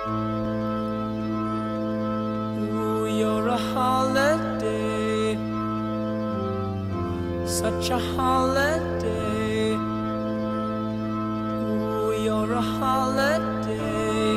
Ooh, you're a holiday, such a holiday. Ooh, you're a holiday,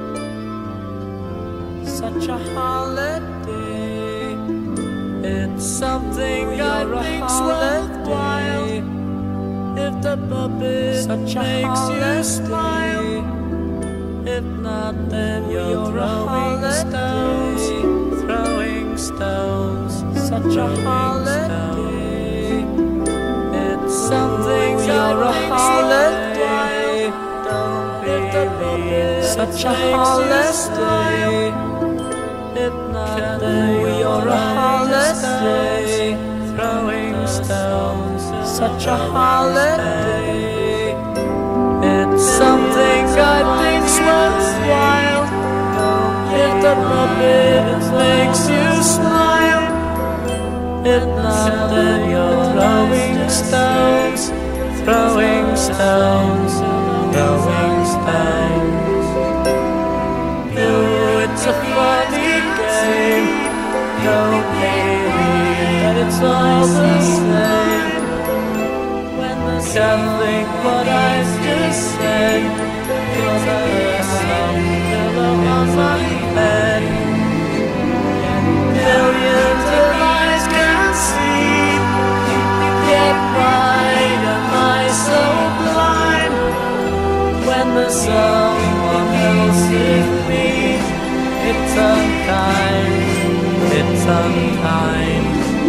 such a holiday. It's something I think's worthwhile. If the puppet makes you smile, if not, then you're throwing stones, throwing stones, such a holiday. It's something you're a holiday. Don't be such a holiday. If not, then you're a holiday, throwing stones, such a holiday. It's something I think's worthwhile. If the puppet makes you smile, if not, then you're throwing stones, throwing stones, throwing stones. Ooh, it's a funny game. Don't believe that it's all the same. Can't think what I just said, 'cause I heard some pillow on my bed. Millions of eyes can see, yet why am I so blind? When there's someone else in me, it's unkind, it's unkind.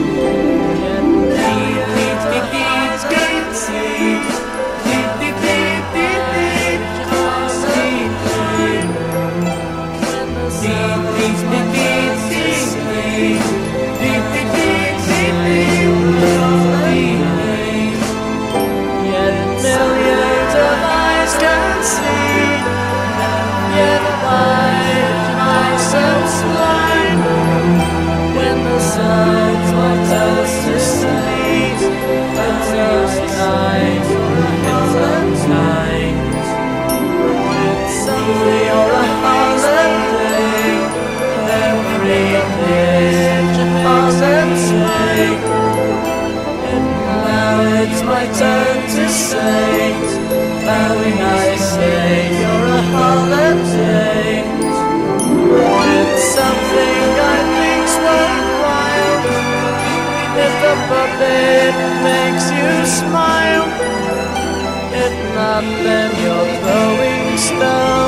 It's my turn to say, bowing I say, you're a holiday. It's something I think's worthwhile. If the puppet makes you smile, if not, then you're throwing stones.